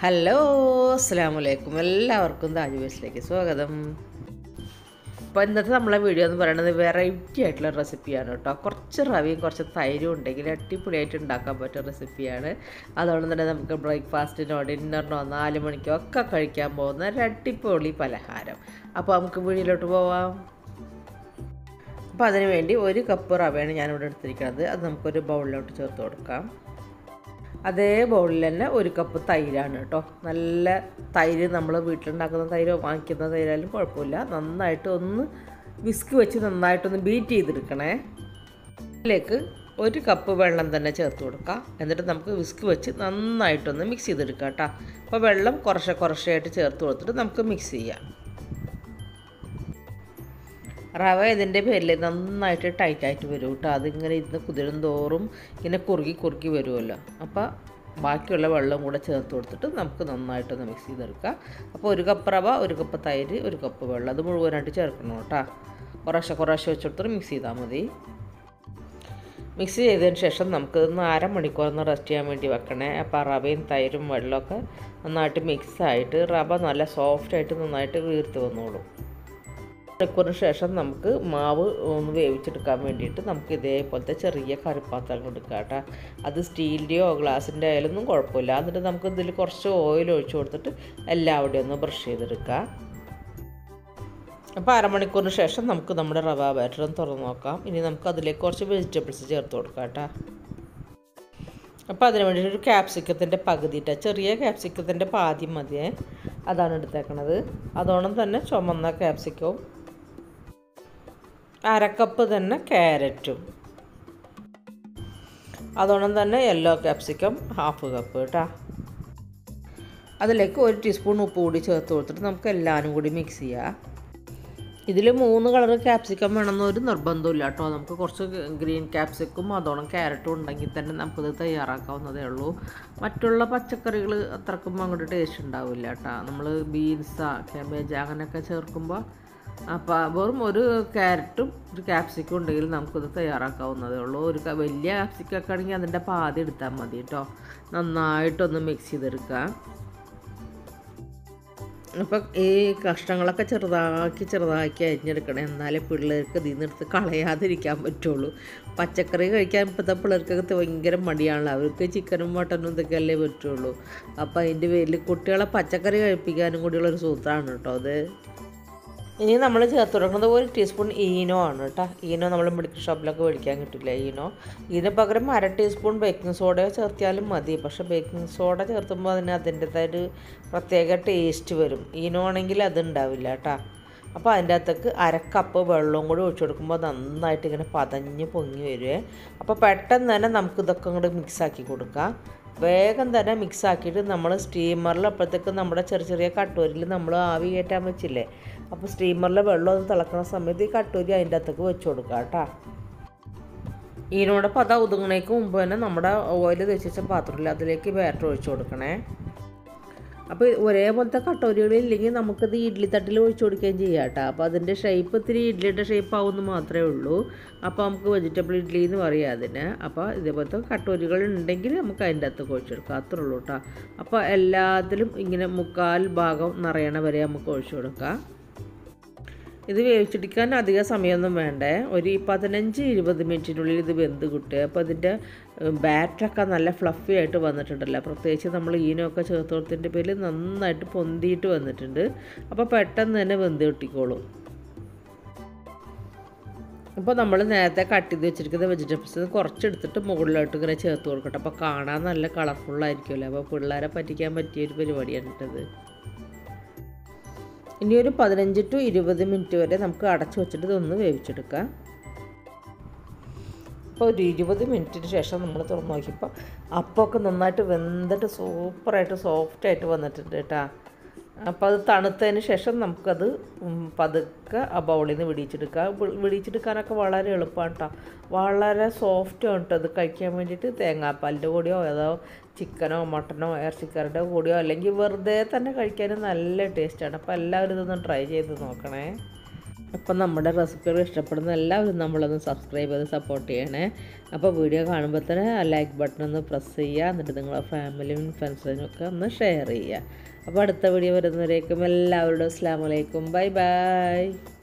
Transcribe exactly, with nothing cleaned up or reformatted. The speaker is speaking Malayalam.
ഹലോ അസ്സലാമു അലൈക്കും. എല്ലാവർക്കും താജുവേഴ്സിലേക്ക് സ്വാഗതം. അപ്പോൾ ഇന്നത്തെ നമ്മളെ വീഡിയോ എന്ന് പറയുന്നത് വെറൈറ്റി ആയിട്ടുള്ള റെസിപ്പിയാണ് കേട്ടോ. കുറച്ച് റവയും കുറച്ച് തൈരും ഉണ്ടെങ്കിൽ അടിപൊളിയായിട്ട് ഉണ്ടാക്കാൻ പറ്റിയ റെസിപ്പിയാണ്. അതുകൊണ്ട് തന്നെ നമുക്ക് ബ്രേക്ക്ഫാസ്റ്റിനോ ഡിന്നറിനോ നാല് മണിക്കോ ഒക്കെ കഴിക്കാൻ പോകുന്ന ഒരു അടിപൊളി പലഹാരം. അപ്പോൾ നമുക്ക് വീഡിയോയിലോട്ട് പോവാം. അപ്പോൾ അതിന് വേണ്ടി ഒരു കപ്പ് റവയാണ് ഞാനിവിടെ എടുത്തിരിക്കുന്നത്. അത് നമുക്കൊരു ബൗളിലോട്ട് ചേർത്ത് കൊടുക്കാം. അതേ ബൗളിൽ തന്നെ ഒരു കപ്പ് തൈരാണ് കേട്ടോ. നല്ല തൈര് നമ്മൾ വീട്ടിലുണ്ടാക്കുന്ന തൈരോ വാങ്ങിക്കുന്ന തൈരായാലും കുഴപ്പമില്ല. നന്നായിട്ട് ഒന്ന് വിസ്ക് വെച്ച് നന്നായിട്ടൊന്ന് ബീറ്റ് ചെയ്തെടുക്കണേ. അതിലേക്ക് ഒരു കപ്പ് വെള്ളം തന്നെ ചേർത്ത് കൊടുക്കുക. എന്നിട്ട് നമുക്ക് വിസ്ക് വെച്ച് നന്നായിട്ടൊന്ന് മിക്സ് ചെയ്തെടുക്കാം കേട്ടോ. അപ്പോൾ വെള്ളം കുറച്ച് കുറച്ചായിട്ട് ചേർത്ത് കൊടുത്തിട്ട് നമുക്ക് മിക്സ് ചെയ്യാം. റവ ഇതിൻ്റെ പേരിൽ നന്നായിട്ട് ടൈറ്റായിട്ട് വരും കേട്ടോ. അതിങ്ങനെ ഇരുന്ന് കുതിരും തോറും ഇങ്ങനെ കുറുകി കുറുകി വരുമല്ലോ. അപ്പോൾ ബാക്കിയുള്ള വെള്ളം കൂടെ ചേർത്ത് കൊടുത്തിട്ട് നമുക്ക് നന്നായിട്ടൊന്ന് മിക്സ് ചെയ്തെടുക്കാം. അപ്പോൾ ഒരു കപ്പ് റവ, ഒരു കപ്പ് തൈര്, ഒരു കപ്പ് വെള്ളം, അത് മുഴുവനായിട്ട് ചേർക്കണം കേട്ടോ. കുറേശ്ശെ കുറേശ്ശെ വെച്ചെടുത്തിട്ട് മിക്സ് ചെയ്താൽ മതി. മിക്സ് ചെയ്തതിന് ശേഷം നമുക്ക് ഒന്ന് അരമണിക്കൂറൊന്ന് റെസ്റ്റ് ചെയ്യാൻ വേണ്ടി വെക്കണേ. അപ്പോൾ റവയും തൈരും വെള്ളമൊക്കെ നന്നായിട്ട് മിക്സായിട്ട് റവ നല്ല സോഫ്റ്റായിട്ട് നന്നായിട്ട് വീർത്ത് വന്നോളും. മണിക്കൂറിന് ശേഷം നമുക്ക് മാവ് ഒന്ന് വേവിച്ചെടുക്കാൻ വേണ്ടിയിട്ട് നമുക്ക് ഇതേപോലത്തെ ചെറിയ കറിപ്പാത്രം എടുക്കാം കേട്ടോ. അത് സ്റ്റീലിൻ്റെയോ ഗ്ലാസിൻ്റെ ആയാലൊന്നും കുഴപ്പമില്ല. എന്നിട്ട് നമുക്ക് ഇതിൽ കുറച്ച് ഓയിൽ ഒഴിച്ച് കൊടുത്തിട്ട് എല്ലാവിടെയും ഒന്ന് ബ്രഷ് ചെയ്തെടുക്കാം. അപ്പോൾ അരമണിക്കൂറിന് ശേഷം നമുക്ക് നമ്മുടെ റവ ബാറ്റർ ഒന്ന് തുറന്ന് നോക്കാം. ഇനി നമുക്ക് അതിലേക്ക് കുറച്ച് വെജിറ്റബിൾസ് ചേർത്ത് കൊടുക്കാം കേട്ടോ. അപ്പോൾ അതിന് വേണ്ടിയിട്ട് ഒരു ക്യാപ്സിക്കത്തിൻ്റെ പകുതിയിട്ട ചെറിയ ക്യാപ്സിക്കത്തിൻ്റെ പാതി മതിയേ, അതാണ് എടുത്തേക്കണത്. അതോണം തന്നെ ചുമന്ന ക്യാപ്സിക്കവും അരക്കപ്പ് തന്നെ ക്യാരറ്റും, അതോണം തന്നെ യെല്ലോ ക്യാപ്സിക്കം ഹാഫ് കപ്പ് കേട്ടോ. അതിലേക്ക് ഒരു ടീസ്പൂൺ ഉപ്പ് കൂടി ചേർത്ത് കൊടുത്തിട്ട് നമുക്ക് എല്ലാവരും കൂടി മിക്സ് ചെയ്യാം. ഇതിൽ മൂന്ന് കളർ ക്യാപ്സിക്കം വേണമെന്നൊരു നിർബന്ധമില്ല കേട്ടോ. നമുക്ക് കുറച്ച് ഗ്രീൻ ക്യാപ്സിക്കും അതോണം ക്യാരറ്റും ഉണ്ടെങ്കിൽ തന്നെ നമുക്കിത് തയ്യാറാക്കാവുന്നതേ ഉള്ളൂ. മറ്റുള്ള പച്ചക്കറികൾ അത്രക്കും അങ്ങോട്ട് ടേസ്റ്റ് ഉണ്ടാവില്ല കേട്ടോ. നമ്മൾ ബീൻസ്, ക്യാബേജ് അങ്ങനെയൊക്കെ ചേർക്കുമ്പോൾ അപ്പോൾ വെറും ഒരു ക്യാരറ്റും ഒരു ക്യാപ്സിക്കും ഉണ്ടെങ്കിൽ നമുക്കിത് തയ്യാറാക്കാവുന്നതേ ഉള്ളൂ. ഒരു വലിയ ക്യാപ്സിക്കൊക്കെ ആണെങ്കിൽ അതിൻ്റെ പാതി എടുത്താൽ മതി കേട്ടോ. നന്നായിട്ടൊന്ന് മിക്സ് ചെയ്തെടുക്കാം. അപ്പം ഈ കഷ്ണങ്ങളൊക്കെ ചെറുതാക്കി ചെറുതാക്കി അരിഞ്ഞെടുക്കണം. എന്നാലേ പിള്ളേർക്ക് ഇതിൽ നിന്നെടുത്ത് കളയാതിരിക്കാൻ പറ്റുള്ളൂ. പച്ചക്കറി കഴിക്കാൻ ഇപ്പോഴത്തെ പിള്ളേർക്കൊക്കെ ഭയങ്കര മടിയാണല്ലോ. അവർക്ക് ചിക്കനും മട്ടനും ഇതൊക്കെ അല്ലേ പറ്റുള്ളൂ. അപ്പോൾ അതിൻ്റെ പേരിൽ കുട്ടികളെ പച്ചക്കറി കഴിപ്പിക്കാനും കൂടിയുള്ളൊരു സൂത്രമാണ് കേട്ടോ അത്. ഇനി നമ്മൾ ചേർത്ത് കൊടുക്കുന്നത് ഒരു ടീസ്പൂൺ ഈനോ ആണ് കേട്ടോ. ഈനോ നമ്മൾ മെഡിക്കൽ ഷോപ്പിലൊക്കെ മേടിക്കാൻ കിട്ടില്ല ഈനോ. ഇതിന് പകരം അര ടീസ്പൂൺ ബേക്കിംഗ് സോഡയോ ചേർത്തിയാലും മതി. പക്ഷേ ബേക്കിംഗ് സോഡ ചേർത്തുമ്പോൾ അതിന് അതിൻ്റെതായൊരു പ്രത്യേക ടേസ്റ്റ് വരും. ഈനോ ആണെങ്കിൽ അതുണ്ടാവില്ല കേട്ടോ. അപ്പോൾ അതിൻ്റെ അകത്തേക്ക് അരക്കപ്പ് വെള്ളവും കൂടി ഒഴിച്ചു കൊടുക്കുമ്പോൾ നന്നായിട്ട് ഇങ്ങനെ പതഞ്ഞ് പൊങ്ങി വരുവേ. അപ്പോൾ പെട്ടെന്ന് തന്നെ നമുക്ക് ഇതൊക്കെ ഇങ്ങോട്ട് മിക്സാക്കി കൊടുക്കാം. വേഗം തന്നെ മിക്സാക്കിയിട്ട് നമ്മൾ സ്റ്റീമറിൽ അപ്പോഴത്തേക്ക് നമ്മുടെ ചെറിയ ചെറിയ കട്ടൂരിൽ നമ്മൾ ആവി കയറ്റാൻ വെച്ചില്ലേ, അപ്പോൾ സ്റ്റീമറിൽ വെള്ളം ഒന്ന് തിളക്കുന്ന സമയത്ത് ഈ കട്ടൂരി അതിൻ്റെ അകത്തേക്ക് വെച്ച് കൊടുക്കുക കേട്ടോ. ഇതിനോടൊപ്പം അത് ഒതുങ്ങണേക്ക് മുമ്പ് തന്നെ നമ്മുടെ ഓയിൽ തേച്ച് പാത്രത്തിൽ അതിലേക്ക് ബാറ്റർ ഒഴിച്ചു കൊടുക്കണേ. അപ്പോൾ ഒരേപോലത്തെ കട്ടോരികളില്ലെങ്കിൽ നമുക്കത് ഇഡ്ഡലി തട്ടിൽ ഒഴിച്ചു കൊടുക്കുകയും ചെയ്യാം കേട്ടോ. അപ്പോൾ അതിൻ്റെ ഷേപ്പ് ഇത്തിരി ഇഡ്ഡലിയുടെ ഷേപ്പ് ആവുമെന്ന് മാത്രമേ ഉള്ളൂ. അപ്പോൾ നമുക്ക് വെജിറ്റബിൾ ഇഡ്ഡലി എന്ന് പറയാം അതിന്. അപ്പോൾ ഇതേപോലത്തെ കട്ടോരികൾ ഉണ്ടെങ്കിൽ നമുക്ക് അതിൻ്റെ അകത്ത് ഒഴിച്ചു കൊടുക്കാം, അത്രേ ഉള്ളൂ കേട്ടോ. അപ്പോൾ എല്ലാത്തിലും ഇങ്ങനെ മുക്കാൽ ഭാഗം നിറയണ വരെ നമുക്ക് ഒഴിച്ചു കൊടുക്കാം. ഇത് വേവിച്ചെടുക്കാൻ അധിക സമയമൊന്നും വേണ്ടേ. ഒരു പതിനഞ്ച് ഇരുപത് മിനിറ്റിനുള്ളിൽ ഇത് വെന്ത് കിട്ടുക. അപ്പോൾ ഇതിൻ്റെ ബാറ്ററൊക്കെ നല്ല ഫ്ലഫി ആയിട്ട് വന്നിട്ടുണ്ടല്ലോ. പ്രത്യേകിച്ച് നമ്മൾ ഈനൊക്കെ ചേർത്ത് കൊടുത്തതിൻ്റെ പേരിൽ നന്നായിട്ട് പൊന്തിയിട്ട് വന്നിട്ടുണ്ട്. അപ്പോൾ പെട്ടെന്ന് തന്നെ വെന്ത് കിട്ടിക്കോളും. അപ്പോൾ നമ്മൾ നേരത്തെ കട്ട് ചെയ്ത് വെച്ചിരിക്കുന്ന വെജിറ്റബിൾസ് കുറച്ചെടുത്തിട്ട് മുകളിലോട്ട് ഇങ്ങനെ ചേർത്ത് കൊടുക്കട്ടെ. അപ്പോൾ കാണാൻ നല്ല കളർഫുള്ളായിരിക്കുമല്ലോ. അപ്പോൾ പിള്ളേരെ പറ്റിക്കാൻ പറ്റിയൊരു പരിപാടിയാണ് ഇട്ടത്. ഇനി ഒരു പതിനഞ്ച് ടു ഇരുപത് മിനിറ്റ് വരെ നമുക്ക് അടച്ചു വെച്ചിട്ട് ഇതൊന്ന് വേവിച്ചെടുക്കാം. അപ്പോൾ ഒരു ഇരുപത് മിനിറ്റിന് ശേഷം നമ്മൾ തുറന്ന് നോക്കിയപ്പോൾ അപ്പമൊക്കെ നന്നായിട്ട് വെന്തിട്ട് സൂപ്പറായിട്ട് സോഫ്റ്റായിട്ട് വന്നിട്ടുണ്ട് കേട്ടോ. അപ്പോൾ അത് തണുത്തതിന് ശേഷം നമുക്കത് പതുക്കെ ആ ബൗളിൽ നിന്ന് വിടിയിച്ചെടുക്കാം. വിടിയിച്ചെടുക്കാനൊക്കെ വളരെ എളുപ്പമാണ് കേട്ടോ. വളരെ സോഫ്റ്റാണ് കേട്ടോ അത് കഴിക്കാൻ വേണ്ടിയിട്ട്. തേങ്ങാപ്പാലിൻ്റെ കൂടെയോ അതോ ചിക്കനോ മട്ടനോ ഇറച്ചിക്കറിയുടെ കൂടെയോ അല്ലെങ്കിൽ വെറുതെ തന്നെ കഴിക്കാൻ നല്ല ടേസ്റ്റാണ്. അപ്പോൾ എല്ലാവരും ഇതൊന്ന് ട്രൈ ചെയ്ത് നോക്കണേ. അപ്പം നമ്മുടെ റെസിപ്പികൾ ഇഷ്ടപ്പെടുന്ന എല്ലാവരും നമ്മളൊന്ന് സബ്സ്ക്രൈബ് ചെയ്ത് സപ്പോർട്ട് ചെയ്യണേ. അപ്പോൾ വീഡിയോ കാണുമ്പോൾ തന്നെ ആ ലൈക്ക് ബട്ടൺ ഒന്ന് പ്രസ് ചെയ്യുക. എന്നിട്ട് നിങ്ങളുടെ ഫാമിലിയും ഫ്രണ്ട്സിനും ഒക്കെ ഒന്ന് ഷെയർ ചെയ്യുക. അപ്പോൾ അടുത്ത വീഡിയോ വരുന്നവരേക്കും എല്ലാവരോടും അസ്സലാമു അലൈക്കും. Bye by.